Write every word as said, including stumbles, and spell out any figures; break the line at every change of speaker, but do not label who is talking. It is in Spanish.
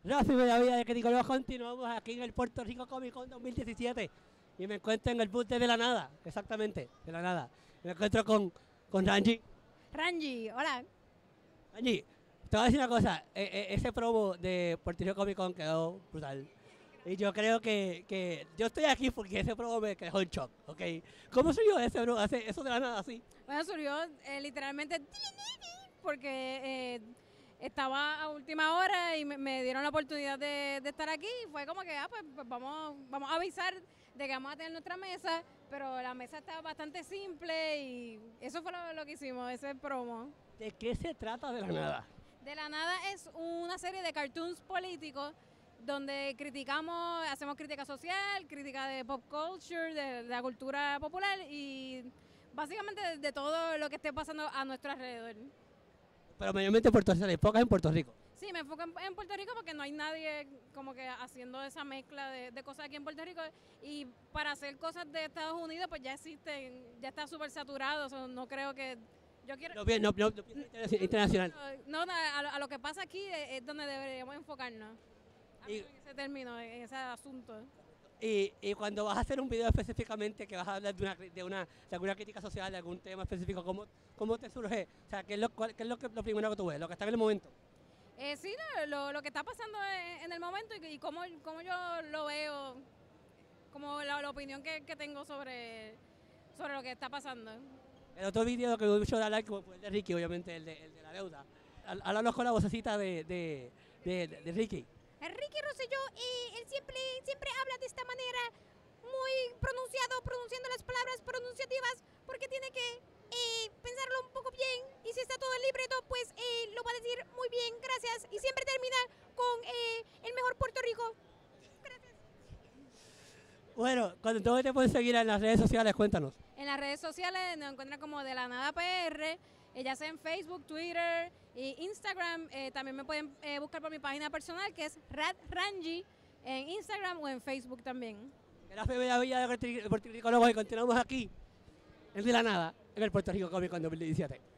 Rafi Bellavilla de Criticólogos, continuamos aquí en el Puerto Rico Comic Con dos mil diecisiete y me encuentro en el bus de la nada, exactamente, de la nada. Me encuentro con, con Ranji.
Ranji, hola.
Ranji, te voy a decir una cosa, eh, eh, ese promo de Puerto Rico Comic Con quedó brutal. Y yo creo que, que yo estoy aquí porque ese promo me quedó en shock, ¿ok? ¿Cómo surgió ese bro, ese- eso de la nada así?
Bueno, surgió eh, literalmente porque eh, estaba a última hora y me, me dieron la oportunidad de, de estar aquí. Y fue como que, ah, pues, pues vamos, vamos a avisar de que vamos a tener nuestra mesa, pero la mesa estaba bastante simple y eso fue lo, lo que hicimos, ese promo.
¿De qué se trata de la nada?
De la nada es una serie de cartoons políticos donde criticamos, hacemos crítica social, crítica de pop culture, de, de la cultura popular y básicamente de, de todo lo que esté pasando a nuestro alrededor.
Pero mayormente en Puerto Rico, hay pocas en Puerto Rico.
Sí, me enfoco en, en Puerto Rico porque no hay nadie como que haciendo esa mezcla de, de cosas aquí en Puerto Rico y para hacer cosas de Estados Unidos pues ya existen, ya está súper saturado, so, no creo que... Yo quiero...
No, no, no, no, internacional.
No, no, a, lo- a lo que pasa aquí es, es donde deberíamos enfocarnos.
Y-
En ese término, en ese asunto.
Y, y cuando vas a hacer un video específicamente que vas a hablar de una, de una, de alguna crítica social, de algún tema específico, ¿cómo, cómo te surge? O sea, ¿qué es, lo, cuál- qué es lo, que, lo primero que tú ves? Lo que está en el momento.
Eh, sí, no, lo, lo que está pasando en, en el momento y, y cómo, cómo yo lo veo, como la, la opinión que, que tengo sobre, sobre lo que está pasando.
El otro video que mucho da like fue el de Ricky, obviamente, el de, el de la deuda. Há- Háblanos con la vocecita de, de, de, de Ricky.
Enrique Rosselló, eh, él siempre, siempre habla de esta manera, muy pronunciado, pronunciando las palabras pronunciativas, porque tiene que eh, pensarlo un poco bien, y si está todo en libreto, pues eh, lo va a decir muy bien, gracias, y siempre termina con eh, el mejor Puerto Rico. Gracias.
Bueno, cuando tú te puedes seguir en las redes sociales, cuéntanos.
En las redes sociales nos encuentran como De La Nada P R, eh, ya sea en Facebook, Twitter e Instagram. Eh, también me pueden eh, buscar por mi página personal que es Rad Ranji en Instagram o en Facebook también.
Gracias, Bella Villa de Puerto Rico y continuamos aquí, en De la Nada, en el Puerto Rico Comic Con dos mil diecisiete.